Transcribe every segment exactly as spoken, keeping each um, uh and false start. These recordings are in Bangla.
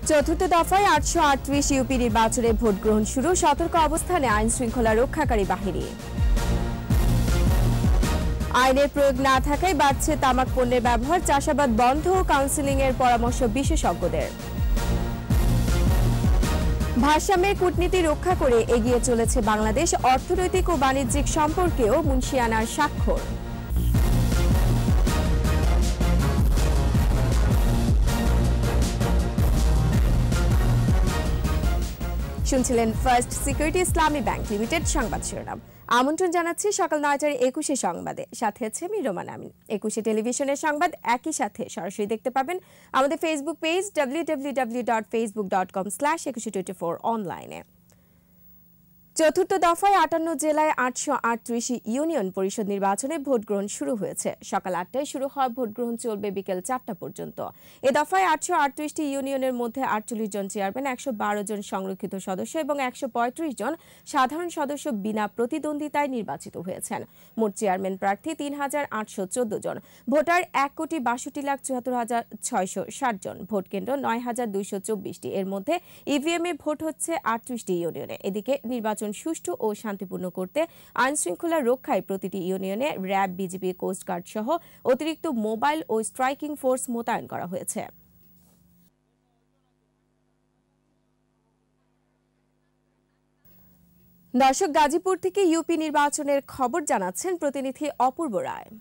চতুর্থ দফায় আটশো আটত্রিশ ইউপি নির্বাচনে ভোট গ্রহণ শুরু, সতর্ক অবস্থানে আইন শৃঙ্খলা রক্ষাকারী বাহিনী। আইনের প্রয়োগ না থাকায় বাড়ছে তামাক পণ্যের ব্যবহার, চাষাবাদ বন্ধ ও কাউন্সেলিং এর পরামর্শ বিশেষজ্ঞদের। ভারসাম্যের কূটনীতি রক্ষা করে এগিয়ে চলেছে বাংলাদেশ, অর্থনৈতিক ও বাণিজ্যিক সম্পর্কেও মুন্সিয়ানার স্বাক্ষর। শুনছিলেন First Security Islami Bank Limited সংবাদ শিরোনাম। আমন্ত্রণ জানাচ্ছি সকাল নয়টার একুশে সংবাদে, সাথে আছে আমি রোমান আমিন। একুশে টেলিভিশনের সংবাদ একই সাথে সরাসরি দেখতে পাবেন আমাদের Facebook page W W W dot Facebook dot com slash Ekushey twenty four অনলাইনে। চতুর্থ দফায় আটান্ন জেলায় আটশো আটত্রিশ ইউনিয়ন পরিষদ নির্বাচনে ভোট গ্রহণ শুরু হয়েছে। সকাল আটটায় শুরু হওয়া ভোট গ্রহণ চলবে বিকেল চারটা পর্যন্ত। এ দফায় আটশো আটত্রিশটি ইউনিয়নের মধ্যে আটচল্লিশ জন চেয়ারম্যান, একশো বারো জন সংরক্ষিত সদস্য এবং একশো পঁয়ত্রিশ জন সাধারণ সদস্য বিনা প্রতিদ্বন্দ্বিতায় নির্বাচিত হয়েছেন। মোট চেয়ারম্যান প্রার্থী তিন হাজার আটশো চোদ্দ জন। ভোটার এক কোটি বাষট্টি লাখ চুয়াত্তর হাজার ছয়শো ষাট জন। ভোট কেন্দ্র নয় হাজার দুইশো চব্বিশটি। এর মধ্যে ইভিএম এ ভোট হচ্ছে আটত্রিশটি ইউনিয়নে। এদিকে নির্বাচন সুষ্ঠু ও শান্তিপূর্ণ করতে আইন শৃঙ্খলা রক্ষায় প্রতিটি ইউনিয়নে র্যাব, বিজিবি, কোস্টগার্ড সহ অতিরিক্ত মোবাইল ও স্ট্রাইকিং ফোর্স মোতায়েন করা হয়েছে। দর্শক, গাজীপুর থেকে ইউপি নির্বাচনের খবর জানাচ্ছেন প্রতিনিধি অপূর্ব রায়।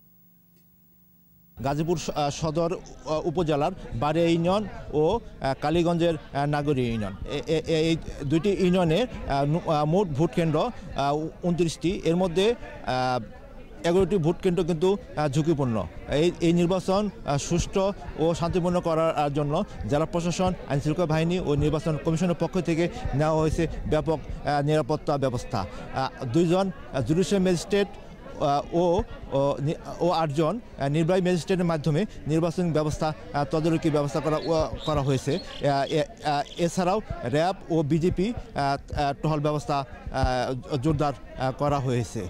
গাজীপুর সদর উপজেলার বাড়িয়া ইউনিয়ন ও কালীগঞ্জের নাগরী ইউনিয়ন, এই দুইটি ইউনিয়নের মোট ভোট কেন্দ্র উনত্রিশটি। এর মধ্যে এগারোটি ভোট কেন্দ্র কিন্তু ঝুঁকিপূর্ণ। এই এই নির্বাচন সুষ্ঠু ও শান্তিপূর্ণ করার জন্য জেলা প্রশাসন, আইনশৃঙ্খলা বাহিনী ও নির্বাচন কমিশনের পক্ষ থেকে নেওয়া হয়েছে ব্যাপক নিরাপত্তা ব্যবস্থা। দুইজন জুডিশিয়াল ম্যাজিস্ট্রেট ও ও আটজন নির্বাহী ম্যাজিস্ট্রেটের মাধ্যমে নির্বাচন ব্যবস্থা তদারকি ব্যবস্থা করা করা হয়েছে। এছাড়াও র্যাব ও বিজেপি টহল ব্যবস্থা জোরদার করা হয়েছে।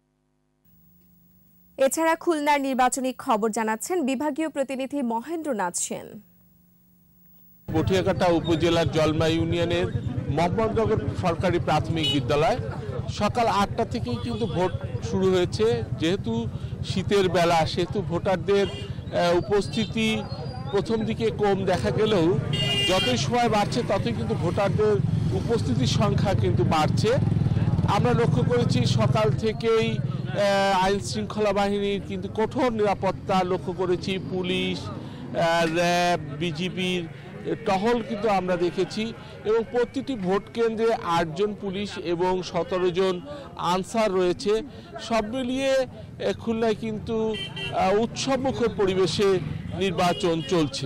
এছাড়া খুলনার নির্বাচনী খবর জানাচ্ছেন বিভাগীয় প্রতিনিধি মহেন্দ্রনাথ সেন। পটিয়াকাটা উপজেলার জলমা ইউনিয়নের মোহাম্মদনগর সরকারি প্রাথমিক বিদ্যালয় সকাল আটটা থেকেই কিন্তু ভোট শুরু হয়েছে। যেহেতু শীতের বেলা, সেহেতু ভোটারদের উপস্থিতি প্রথম দিকে কম দেখা গেলেও যতই সময় বাড়ছে ততই কিন্তু ভোটারদের উপস্থিতির সংখ্যা কিন্তু বাড়ছে। আমরা লক্ষ্য করেছি সকাল থেকেই আইন শৃঙ্খলা বাহিনীর কিন্তু কঠোর নিরাপত্তা লক্ষ্য করেছি। পুলিশ, র্যাব, বিজিবির টহল কিন্তু আমরা দেখেছি এবং প্রতিটি ভোট কেন্দ্রে আটজন পুলিশ এবং সতেরো জন আনসার রয়েছে। সব মিলিয়ে খুলনায় কিন্তু উৎসবমুখর পরিবেশে নির্বাচন চলছে।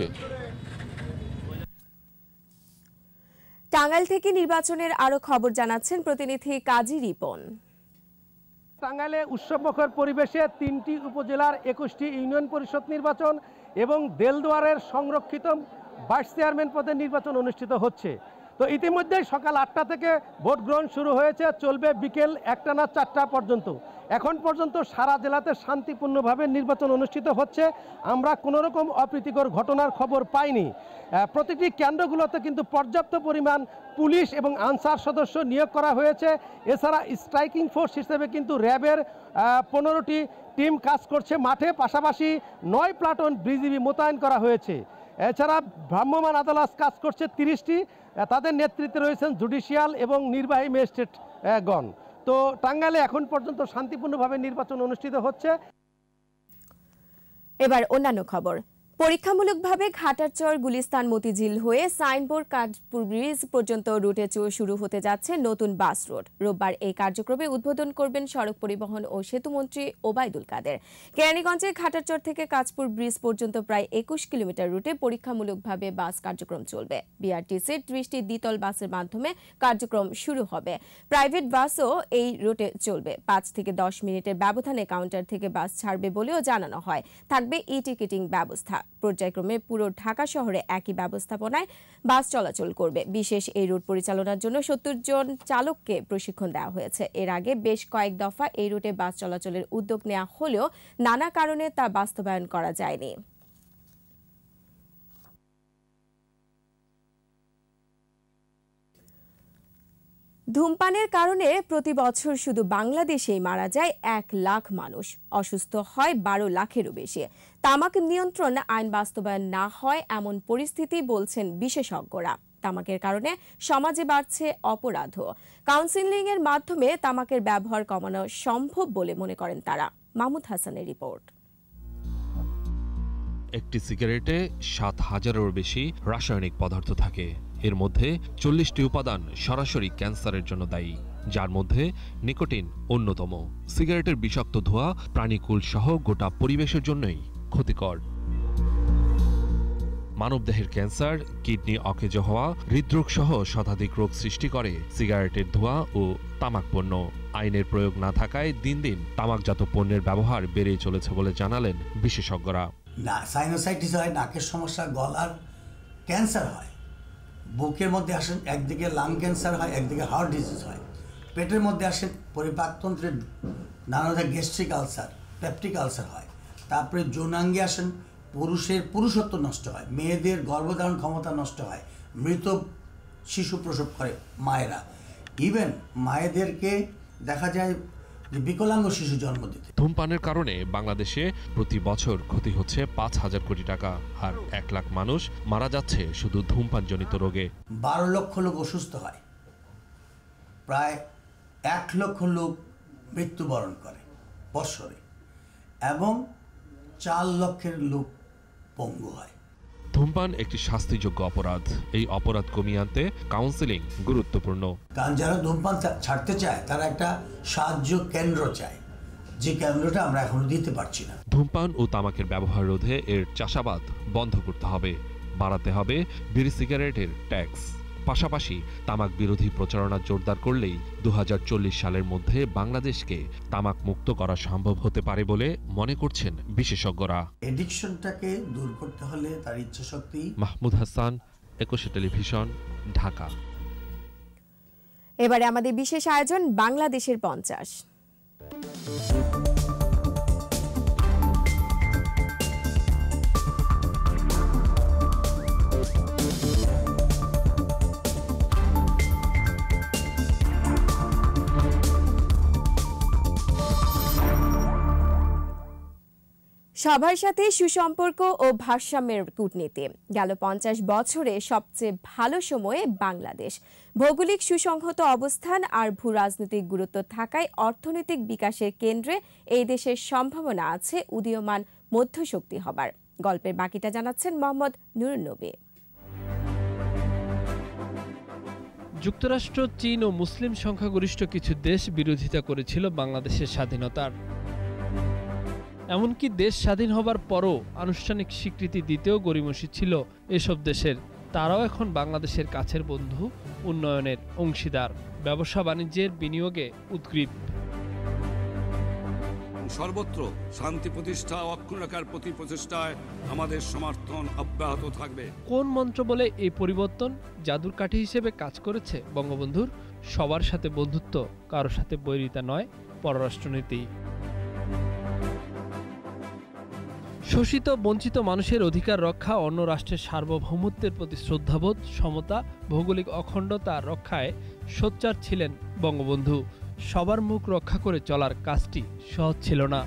টাঙ্গাইল থেকে নির্বাচনের আরো খবর জানাচ্ছেন প্রতিনিধি কাজী রিপন। টাঙ্গাইলে উৎসবমুখর পরিবেশে তিনটি উপজেলার একুশটি ইউনিয়ন পরিষদ নির্বাচন এবং দেলদুয়ারের সংরক্ষিত ভাইস চেয়ারম্যান পদে নির্বাচন অনুষ্ঠিত হচ্ছে। তো ইতিমধ্যেই সকাল আটটা থেকে ভোট গ্রহণ শুরু হয়েছে, চলবে বিকেল একটা না চারটা পর্যন্ত। এখন পর্যন্ত সারা জেলাতে শান্তিপূর্ণভাবে নির্বাচন অনুষ্ঠিত হচ্ছে। আমরা কোনো রকম অপ্রীতিকর ঘটনার খবর পাইনি। প্রতিটি কেন্দ্রগুলোতে কিন্তু পর্যাপ্ত পরিমাণ পুলিশ এবং আনসার সদস্য নিয়োগ করা হয়েছে। এছাড়া স্ট্রাইকিং ফোর্স হিসেবে কিন্তু র্যাবের পনেরোটি টিম কাজ করছে মাঠে, পাশাপাশি নয় প্লাটুন বিজিবি মোতায়েন করা হয়েছে। এছাড়া ভ্রাম্যমাণ আদালত কাজ করছে তিরিশটি, তাদের নেতৃত্বে রয়েছেন জুডিশিয়াল এবং নির্বাহী ম্যাজিস্ট্রেটগণ। তো টাঙ্গাইলে এখন পর্যন্ত শান্তিপূর্ণভাবে নির্বাচন অনুষ্ঠিত হচ্ছে। এবার অন্যান্য খবর। পরীক্ষামূলকভাবে ঘাটারচর, গুলিস্তান, মতিঝিল হয়ে সাইনবোর্ড, কাঠপুর ব্রিজ পর্যন্ত রুটে শুরু হতে যাচ্ছে নতুন বাস রুট। রোববার এই কার্যক্রমে উদ্বোধন করবেন সড়ক পরিবহন ও সেতুমন্ত্রী ওবায়দুল কাদের। কেরানীগঞ্জের ঘাটারচর থেকে কাঁচপুর ব্রিজ পর্যন্ত প্রায় একুশ কিলোমিটার রুটে পরীক্ষামূলকভাবে বাস কার্যক্রম চলবে। বিআরটিসির ত্রিশটি দ্বিতল বাসের মাধ্যমে কার্যক্রম শুরু হবে। প্রাইভেট বাসও এই রুটে চলবে। পাঁচ থেকে দশ মিনিটের ব্যবধানে কাউন্টার থেকে বাস ছাড়বে বলেও জানানো হয়। থাকবে ই টিকিটিং ব্যবস্থা। পর্যায়ক্রমে পুরো ঢাকা শহরে একই ব্যবস্থাপনায় বাস চলাচল করবে। বিশেষ এই রুট পরিচালনার জন্য সত্তর জন চালককে প্রশিক্ষণ দেওয়া হয়েছে। এর আগে বেশ কয়েক দফা এই রুটে বাস চলাচলের উদ্যোগ নেওয়া হলেও নানা কারণে তা বাস্তবায়ন করা যায়নি। ধূমপানের কারণে প্রতি বছর শুধু বাংলাদেশেই মারা যায় এক লাখ মানুষ, অসুস্থ হয় বারো লাখেরও বেশি। তামাক নিয়ন্ত্রণ আইন বাস্তবায়ন না হয় এমন পরিস্থিতি বলছেন বিশেষজ্ঞরা। তামাকের কারণে সমাজে বাড়ছে অপরাধও। কাউন্সেলিং এর মাধ্যমে তামাকের ব্যবহার কমানো সম্ভব বলে মনে করেন তারা। মাহমুদ হাসানের রিপোর্ট। একটি সিগারেটে সাত হাজারেরও বেশি রাসায়নিক পদার্থ থাকে। এর মধ্যে চল্লিশটি উপাদান সরাসরি ক্যান্সারের জন্য দায়ী, যার মধ্যে নিকোটিন অন্যতম। সিগারেটের বিষাক্ত ধোঁয়া প্রাণীকুল সহ গোটা পরিবেশের জন্যই ক্ষতিকর। মানবদেহের ক্যান্সার, কিডনি অকেজ হওয়া, হৃদরোগ সহ শতাধিক রোগ সৃষ্টি করে সিগারেটের ধোঁয়া ও তামাক পণ্য। আইনের প্রয়োগ না থাকায় দিন দিন তামাকজাত পণ্যের ব্যবহার বেড়েই চলেছে বলে জানালেন বিশেষজ্ঞরা। না, সাইনোসাইটিস হয়, নাকের সমস্যা, গলার ক্যান্সার হয়, বুকের মধ্যে আসেন একদিকে লাং ক্যান্সার হয়, একদিকে হার্ট ডিজিজ হয়, পেটের মধ্যে আসেন পরিপাকতন্ত্রের নানা ধরনের গ্যাস্ট্রিক আলসার, পেপটিক আলসার হয়। তারপরে যৌনাঙ্গে আসেন পুরুষের পুরুষত্ব নষ্ট হয়, মেয়েদের গর্ভধারণ ক্ষমতা নষ্ট হয়, মৃত শিশু প্রসব করে মায়েরা, ইভেন মায়েদেরকে দেখা যায় যে বিকলাঙ্গ শিশু জন্ম দিতে। ধূমপানের কারণে বাংলাদেশে প্রতি বছর ক্ষতি হচ্ছে পাঁচ হাজার কোটি টাকা, আর এক লাখ মানুষ মারা যাচ্ছে শুধু ধূমপানজনিত রোগে। বারো লক্ষ লোক অসুস্থ হয়, প্রায় এক লক্ষ লোক মৃত্যুবরণ করে বৎসরে, এবং চার লক্ষের লোক পঙ্গু হয়। ধূমপান একটি শাস্তিযোগ্য অপরাধ। এই অপরাধ কমিয়ে আনতে কাউন্সেলিং গুরুত্বপূর্ণ। কারণ যারা ধূমপান ছাড়তে চায় তারা একটা সাহায্য কেন্দ্র চায়, যে কেন্দ্রটা আমরা এখনো দিতে পারছি না। ধূমপান ও তামাকের ব্যবহার রোধে এর চাষাবাদ বন্ধ করতে হবে, বাড়াতে হবে বিড়ি সিগারেটের ট্যাক্স। পাশাপাশি তামাক বিরোধী প্রচারণা জোরদার করলেই দু হাজার চল্লিশ সালের মধ্যে বাংলাদেশকে তামাক মুক্ত করা সম্ভব হতে পারে বলে মনে করছেন বিশেষজ্ঞরা। এডিকশনটাকে দূর করতে হলে তার ইচ্ছাশক্তি। মাহমুদ হাসান, একুশে টেলিভিশন, ঢাকা। এবারে আমাদের বিশেষ আয়োজন বাংলাদেশের পঞ্চাশ। সবার সাথে সুসম্পর্ক ও ভারসাম্যের কূটনীতি। গেল পঞ্চাশ বছরে সবচেয়ে ভালো সময়ে বাংলাদেশ। ভৌগোলিক সুসংহত অবস্থান আর ভূ রাজনৈতিক গুরুত্ব থাকায় অর্থনৈতিক বিকাশের কেন্দ্রে এই দেশের সম্ভাবনা আছে উদীয়মান মধ্যশক্তি হবার। গল্পের বাকিটা জানাচ্ছেন মোহাম্মদ নুরুন নবী। যুক্তরাষ্ট্র, চীন ও মুসলিম সংখ্যাগরিষ্ঠ কিছু দেশ বিরোধিতা করেছিল বাংলাদেশের স্বাধীনতার। এমনকি দেশ স্বাধীন হবার পরও আনুষ্ঠানিক স্বীকৃতি দিতেও গড়িমসি ছিল এসব দেশের। তারাও এখন বাংলাদেশের কাছের বন্ধু, উন্নয়নের অংশীদার, ব্যবসা বাণিজ্যের বিনিয়োগে উদ্গ্রীব। সর্বত্র শান্তি প্রতিষ্ঠা ও অক্ষুণ্ণ রাখার প্রতি প্রচেষ্টায় আমাদের সমর্থন অব্যাহত থাকবে। কোন মন্ত্র বলে এই পরিবর্তন জাদুর কাঠি হিসেবে কাজ করেছে বঙ্গবন্ধুর? সবার সাথে বন্ধুত্ব, কারোর সাথে বৈরিতা নয়, পররাষ্ট্রনীতি। শোষিত বঞ্চিত মানুষের অধিকার রক্ষা, অন্য রাষ্ট্রের সার্বভৌমত্বের প্রতি শ্রদ্ধাবোধ, সমতা, ভৌগোলিক অখণ্ডতা রক্ষায় সোচ্চার ছিলেন বঙ্গবন্ধু। সবার মুখ রক্ষা করে চলার কাজটি সহজ ছিল না।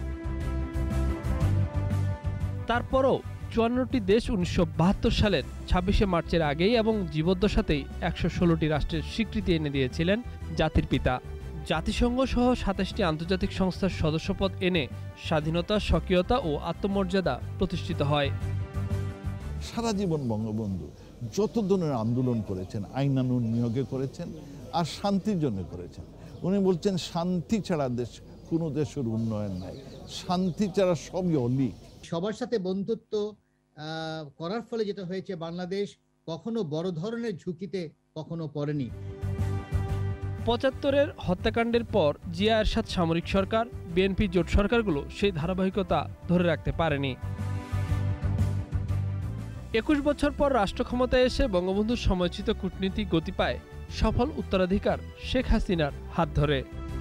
তারপরও চুয়ান্নটি দেশ উনিশশো বাহাত্তর সালের ছাব্বিশে মার্চের আগেই এবং জীবদ্দশাতেই একশো ষোলোটি রাষ্ট্রের স্বীকৃতি এনে দিয়েছিলেন জাতির পিতা। জাতিসংঘ সহ সাতাশটি আন্তর্জাতিক সংস্থার সদস্যপদ এনে স্বাধীনতা, স্বকীয়তা ও আত্মমর্যাদা প্রতিষ্ঠিত হয়। সারা জীবন বঙ্গবন্ধু যত ধরনের আন্দোলন করেছেন, আইনানুন নিয়োগে করেছেন আর শান্তির জন্য করেছেন। উনি বলছেন শান্তি ছাড়া দেশ কোনো দেশের উন্নয়ন নাই, শান্তি ছাড়া সবই অলিক। সবার সাথে বন্ধুত্ব করার ফলে যেটা হয়েছে, বাংলাদেশ কখনো বড় ধরনের ঝুঁকিতে কখনো পড়েনি। পঁচাত্তরের হত্যাকাণ্ডের পর জিয়া এরশাদ সামরিক সরকার, বিএনপি জোট সরকারগুলো সেই ধারাবাহিকতা ধরে রাখতে পারেনি। একুশ বছর পর রাষ্ট্র ক্ষমতায় এসে বঙ্গবন্ধুর সময়োচিত কূটনীতি গতি পায় সফল উত্তরাধিকার শেখ হাসিনার হাত ধরে।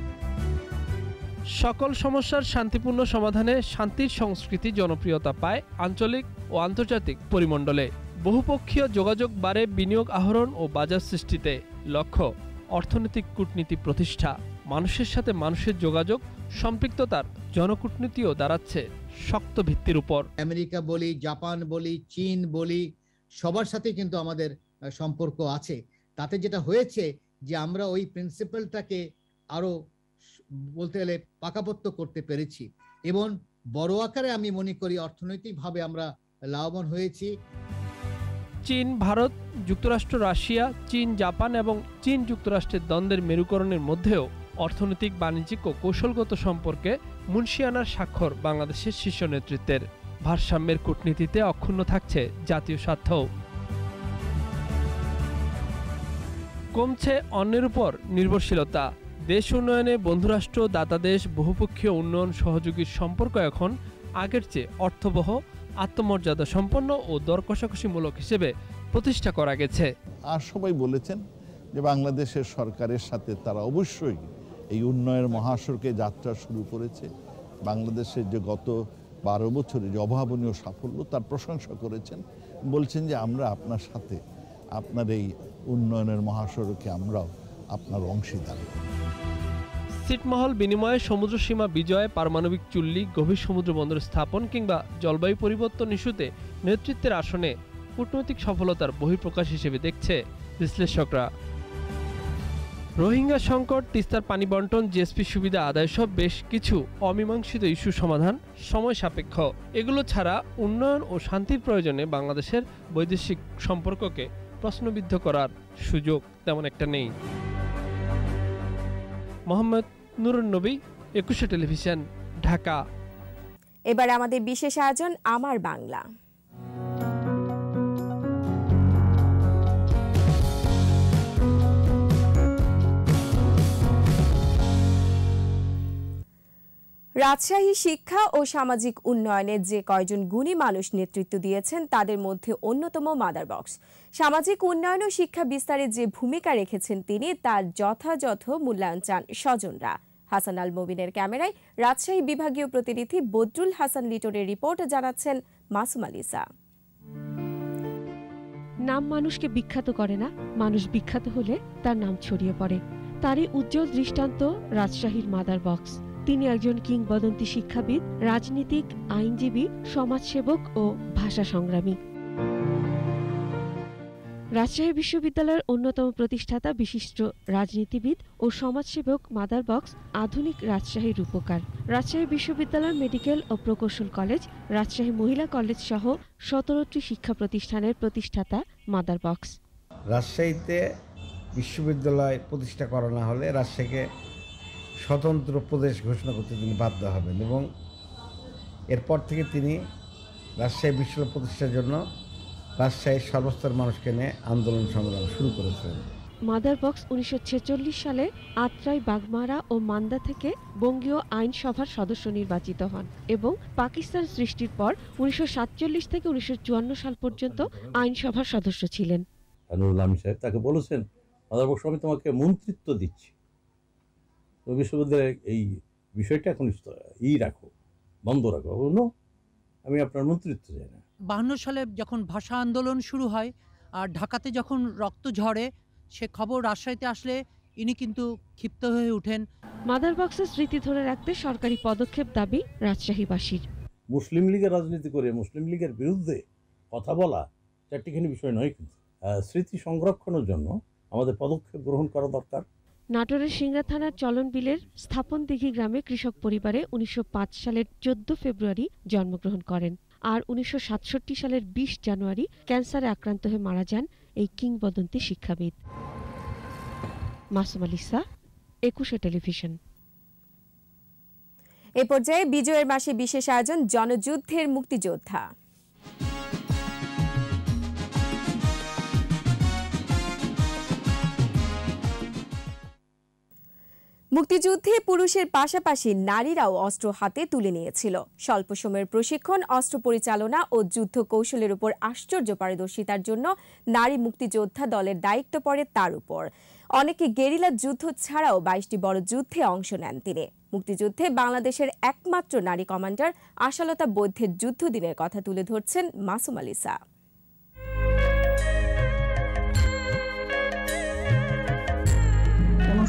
সকল সমস্যার শান্তিপূর্ণ সমাধানে শান্তির সংস্কৃতি জনপ্রিয়তা পায় আঞ্চলিক ও আন্তর্জাতিক পরিমণ্ডলে। বহুপক্ষীয় যোগাযোগ বাড়ে, বিনিয়োগ আহরণ ও বাজার সৃষ্টিতে। লক্ষ্য অর্থনৈতিক কূটনীতি প্রতিষ্ঠা, মানুষের সাথে মানুষের যোগাযোগ, সম্পৃক্ততার জনকূটনীতিও দাঁড়াচ্ছে শক্ত ভিত্তির উপর। আমেরিকা বলি, জাপান বলি, চীন বলি, সবার সাথে কিন্তু আমাদের সম্পর্ক আছে। তাতে যেটা হয়েছে যে আমরা ওই প্রিন্সিপালটাকে আরো বলতে গেলে পাকাপোক্ত করতে পেরেছি এবং বড় আকারে আমি মনে করি অর্থনৈতিকভাবে আমরা লাভবান হয়েছি। চীন, ভারত, যুক্তরাষ্ট্র, রাশিয়া, চীন, জাপান এবং চীন যুক্তরাষ্ট্রের দ্বন্দ্বের মেরুকরণের মধ্যেও অর্থনৈতিক, বাণিজ্যিক ও কৌশলগত সম্পর্কে মুন্সিয়ানার স্বাক্ষর বাংলাদেশের শীর্ষ নেতৃত্বের। ভারসাম্যের কূটনীতিতে অক্ষুণ্ণ থাকছে জাতীয় স্বার্থ। কমছে অন্যের উপর নির্ভরশীলতা। দেশ উন্নয়নে বন্ধুরাষ্ট্র, দাতাদেশ, বহুপক্ষীয় উন্নয়ন সহযোগীর সম্পর্ক এখন আগের চেয়ে অর্থবহ, আত্মমর্যাদা সম্পন্ন ও দর কষাকষিমূলক হিসেবে প্রতিষ্ঠা করা গেছে। আর সবাই বলেছেন যে বাংলাদেশের সরকারের সাথে তারা অবশ্যই এই উন্নয়নের মহাসড়কে যাত্রা শুরু করেছে। বাংলাদেশের যে গত বারো বছরে যে অভাবনীয় সাফল্য তার প্রশংসা করেছেন, বলছেন যে আমরা আপনার সাথে আপনার এই উন্নয়নের মহাসড়কে আমরাও আপনার অংশীদার। ছিটমহল বিনিময়ে সমুদ্রসীমা বিজয়, পারমাণবিক চুল্লি, গভীর সমুদ্র বন্দর স্থাপন কিংবা জলবায়ু পরিবর্তন ইস্যুতে নেতৃত্বের আসনে কূটনৈতিক সফলতার বহিঃপ্রকাশ হিসেবে দেখছে বিশ্লেষকরা। রোহিঙ্গা সংকট, তিস্তার পানি বন্টন, জিএসপি সুবিধা আদায় সব বেশ কিছু অমীমাংসিত ইস্যু সমাধান সময় সাপেক্ষ। এগুলো ছাড়া উন্নয়ন ও শান্তির প্রয়োজনে বাংলাদেশের বৈদেশিক সম্পর্ককে প্রশ্নবিদ্ধ করার সুযোগ তেমন একটা নেই। মোহাম্মদ নুরুন নবী, একুশে টেলিভিশন, ঢাকা। এবার আমাদের বিশেষ আয়োজন আমার বাংলা। রাজশাহী শিক্ষা ও সামাজিক উন্নয়নে যে কয়জন গুণী মানুষ নেতৃত্ব দিয়েছেন তাদের মধ্যে অন্যতম মাদারবক্স। সামাজিক উন্নয়ন ও শিক্ষা বিস্তারে যে ভূমিকা রেখেছেন তিনি, তার যথাযথ মূল্যায়ন চান স্বজনরা। হাসান আল মুবিনের ক্যামেরায় রাজশাহী বিভাগীয় প্রতিনিধি বদরুল হাসান লিটনের রিপোর্ট, জানাচ্ছেন মাসুম আলিসা। নাম মানুষকে বিখ্যাত করে না, মানুষ বিখ্যাত হলে তার নাম ছড়িয়ে পড়ে। তারই উজ্জ্বল দৃষ্টান্ত রাজশাহীর মাদারবক্স। তিনি একজন কিংবদন্তি শিক্ষাবিদ, রাজনীতিক, আইনজীবী, সমাজসেবক ও ভাষা সংগ্রামী। রাজশাহী বিশ্ববিদ্যালয়ের অন্যতম প্রতিষ্ঠাতা, বিশিষ্ট রাজনীতিবিদ ও সমাজসেবক মাদারবক্স আধুনিক রাজশাহীর রূপকার। রাজশাহী বিশ্ববিদ্যালয় মেডিকেল ও প্রকৌশল কলেজ, রাজশাহী মহিলা কলেজ সহ সতেরোটি শিক্ষা প্রতিষ্ঠানের প্রতিষ্ঠাতা মাদারবক্স। রাজশাহীতে বিশ্ববিদ্যালয় প্রতিষ্ঠা করা না হলে রাজশাহীকে স্বতন্ত্র প্রদেশ ঘোষণা করতে তিনি বাধ্য হবেন এবং এরপর থেকে তিনি রাজশাহী বিশ্ববিদ্যালয় প্রতিষ্ঠার জন্য রাজশাহীর সর্বস্তর মানুষকে নিয়ে আন্দোলন সংগ্রাম শুরু করেছিলেন। মাদারবক্স উনিশশো ছেচল্লিশ সালে আত্রাই, বাগমারা ও মান্দা থেকে বঙ্গীয় আইনসভার সদস্য নির্বাচিত হন এবং পাকিস্তান সৃষ্টির পর উনিশশো সাতচল্লিশ থেকে উনিশশো চুয়ান্ন সাল পর্যন্ত আইনসভার সদস্য ছিলেন। নুরুল আমিন সাহেব তাকে বলেছেন, মাদারবক্স আমি তোমাকে মন্ত্রিত্ব দিচ্ছি, তো বিশ্ববিদ্যালয়ের এই বিষয়টা এখন ই রাখো, বন্ধ রাখো। নো, আমি আপনার মন্ত্রিত্ব চাই না। বাহান্ন সালে যখন ভাষা আন্দোলন শুরু হয় আর ঢাকাতে যখন রক্ত ঝরে, সে খবর রাজশাহীতে আসলে ইনি কিন্তু ক্ষিপ্ত হয়ে ওঠেন। মাদারবক্সের স্মৃতি ধরে রাখতে সরকারি পদক্ষেপ দাবি রাজশাহীবাসীর। মুসলিম লীগের রাজনীতি করে মুসলিম লীগের বিরুদ্ধে কথা বলা চারটিখানি বিষয় নয়, কিন্তু স্মৃতি সংরক্ষণের জন্য আমাদের পদক্ষেপ গ্রহণ করা দরকার। নাটোরের সিংড়া থানার চলন বিলের স্থাপন দিঘি গ্রামে কৃষক পরিবারে উনিশশো পাঁচ সালের চোদ্দ ফেব্রুয়ারি জন্মগ্রহণ করেন আর উনিশশো সাতষট্টি সালের বিশ জানুয়ারি ক্যান্সারে আক্রান্ত হয়ে মারা যান এই কিংবদন্তি শিক্ষাবিদ। মাসুম আলিসা, একুশে টেলিভিশন। এ পর্যায়ে বিজয়ের মাসে বিশেষ আয়োজন জনযুদ্ধের মুক্তিযোদ্ধা। মুক্তিযুদ্ধে পুরুষের পাশাপাশি নারীরাও অস্ত্র হাতে তুলে নিয়েছিল। স্বল্প সময়ের প্রশিক্ষণ, অস্ত্র পরিচালনা ও যুদ্ধ কৌশলের উপর আশ্চর্য পারদর্শিতার জন্য নারী মুক্তিযোদ্ধা দলের দায়িত্ব পড়ে তার উপর। অনেকে গেরিলা যুদ্ধ ছাড়াও বাইশটি বড় যুদ্ধে অংশ নেন তিনি। মুক্তিযুদ্ধে বাংলাদেশের একমাত্র নারী কমান্ডার আশালতা বৈদ্যের যুদ্ধ দিনের কথা তুলে ধরছেন মাসুম আলিসা।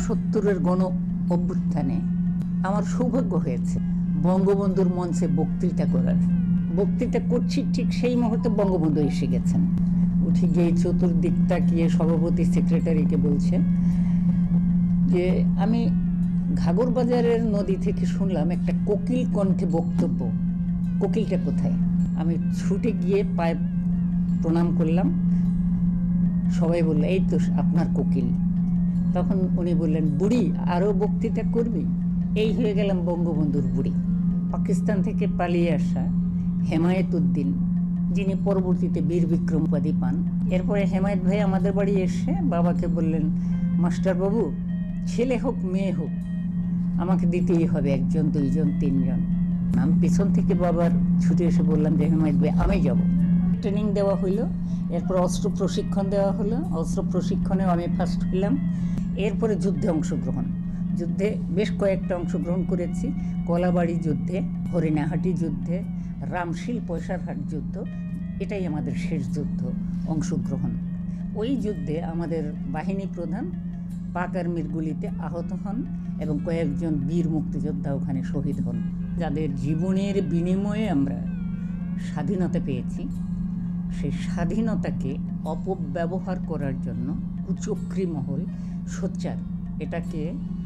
সত্তরের গণ অভ্যুত্থানে আমার সৌভাগ্য হয়েছে বঙ্গবন্ধুর মঞ্চে বক্তৃতা করার। বক্তৃতা করছি ঠিক সেই মুহূর্তে বঙ্গবন্ধু এসে গেছেন। উঠে গিয়ে চতুর্দিক তাকিয়ে সভাপতি সেক্রেটারিকে বলছেন যে আমি ঘাগরবাজারের নদী থেকে শুনলাম একটা কোকিল কণ্ঠে বক্তব্য, কোকিলটা কোথায়? আমি ছুটে গিয়ে পায়ে প্রণাম করলাম। সবাই বলল এই তো আপনার কোকিল। তখন উনি বললেন বুড়ি আরও বক্তৃতা করবি? এই হয়ে গেলাম বঙ্গবন্ধুর বুড়ি। পাকিস্তান থেকে পালিয়ে আসা হেমায়েত উদ্দিন, যিনি পরবর্তীতে বীর বিক্রম উপাধি পান। এরপরে হেমায়েত ভাই আমাদের বাড়ি এসে বাবাকে বললেন মাস্টারবাবু ছেলে হোক মেয়ে হোক আমাকে দিতেই হবে একজন দুইজন তিনজন। আমি পিছন থেকে বাবার ছুটে এসে বললাম যে হেমায়েত ভাই আমি যাব। ট্রেনিং দেওয়া হইলো, এরপর অস্ত্র প্রশিক্ষণ দেওয়া হলো। অস্ত্র প্রশিক্ষণেও আমি ফার্স্ট হইলাম। এরপরে যুদ্ধে অংশগ্রহণ, যুদ্ধে বেশ কয়েকটা অংশগ্রহণ করেছি। কলাবাড়ি যুদ্ধে, হরিণাহাটি যুদ্ধে, রামশীল পয়সারহাট যুদ্ধ, এটাই আমাদের শেষ যুদ্ধ অংশগ্রহণ। ওই যুদ্ধে আমাদের বাহিনী প্রধান পাক আর্মির গুলিতে আহত হন এবং কয়েকজন বীর মুক্তিযোদ্ধা ওখানে শহীদ হন। যাদের জীবনের বিনিময়ে আমরা স্বাধীনতা পেয়েছি, সেই স্বাধীনতাকে অপব্যবহার করার জন্য কুচক্রী মহল সোচ্চার। এটাকে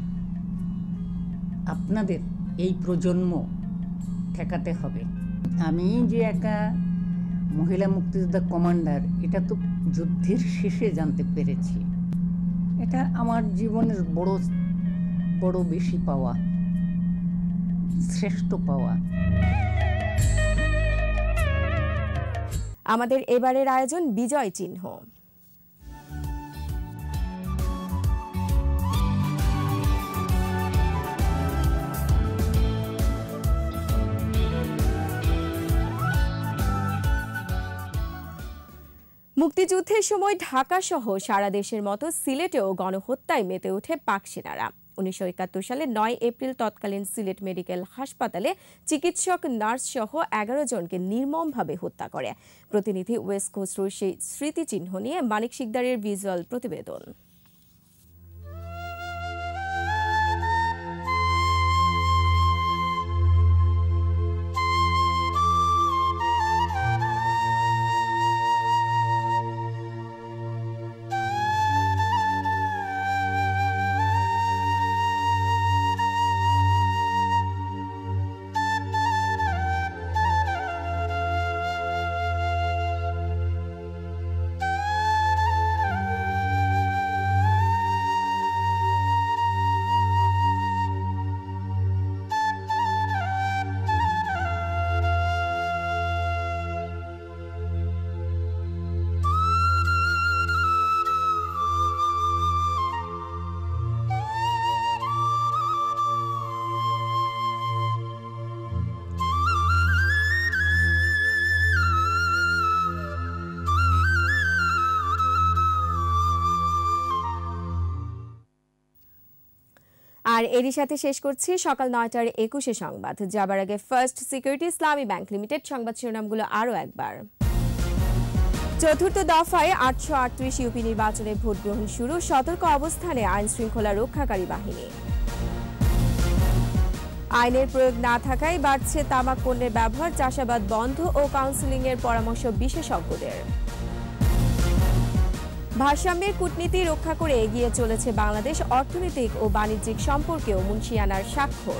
আপনাদের এই প্রজন্ম ঠেকাতে হবে। আমি যে একা মহিলা মুক্তিযোদ্ধা কমান্ডার এটা তো যুদ্ধের শেষে জানতে পেরেছি। এটা আমার জীবনের বড় বড় বেশি পাওয়া, শ্রেষ্ঠ পাওয়া। আমাদের এবারের আয়োজন বিজয় চিহ্ন। মুক্তিযুদ্ধের সময় ঢাকা সহ সারা দেশের মতো সিলেটেও গণহত্যায় মেতে ওঠে পাক সেনারা। উনিশশো একাত্তর সালে নয় এপ্রিল তৎকালীন সিলেট মেডিকেল হাসপাতালে চিকিৎসক নার্স সহ এগারো জনকে নির্মমভাবে হত্যা করে। প্রতিনিধি ওয়েস খসরুর সেই স্মৃতিচিহ্ন নিয়ে মানিক শিকদারের ভিজুয়াল প্রতিবেদন। আর এরই সাথে শেষ করছি সকাল নয়টার একুশে সংবাদ। যাবার আগে First Security Islami Bank Limited সংবাদ শিরোনামগুলো আরও একবার। চতুর্থ দফায় আটশো আটত্রিশ ইউপি নির্বাচনে ভোট গ্রহণ শুরু, সতর্ক অবস্থানে আইন শৃঙ্খলা রক্ষাকারী বাহিনী। আইনের প্রয়োগ না থাকায় বাড়ছে তামাক পণ্যের ব্যবহার, চাষাবাদ বন্ধ ও কাউন্সেলিংয়ের পরামর্শ বিশেষজ্ঞদের। ভারসাম্যের কূটনীতি রক্ষা করে এগিয়ে চলেছে বাংলাদেশ, অর্থনৈতিক ও বাণিজ্যিক সম্পর্কেও মুন্সিয়ানার স্বাক্ষর।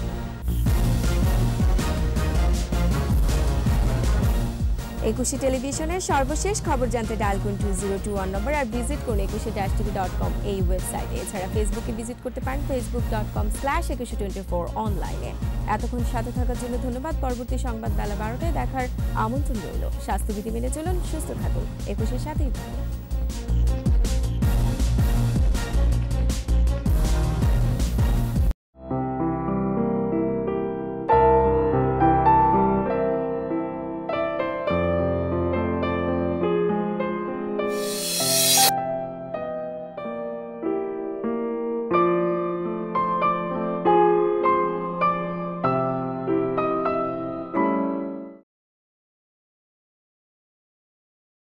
একুশে টেলিভিশনের সর্বশেষ খবর জানতে ডায়াল করুন two zero two one number আর ভিজিট করুন Ekushey dash TV dot com এই ওয়েবসাইটে। এছাড়া ফেসবুকে ভিজিট করতে পারেন Facebook dot com slash Ekushey twenty four অনলাইনে। এতক্ষণ সাথে থাকার জন্য ধন্যবাদ। পরবর্তী সংবাদ বেলা বারোটায় দেখার আমন্ত্রণ রইল। স্বাস্থ্যবিধি মেনে চলুন, সুস্থ থাকুন, একুশের সাথেই থাকুন।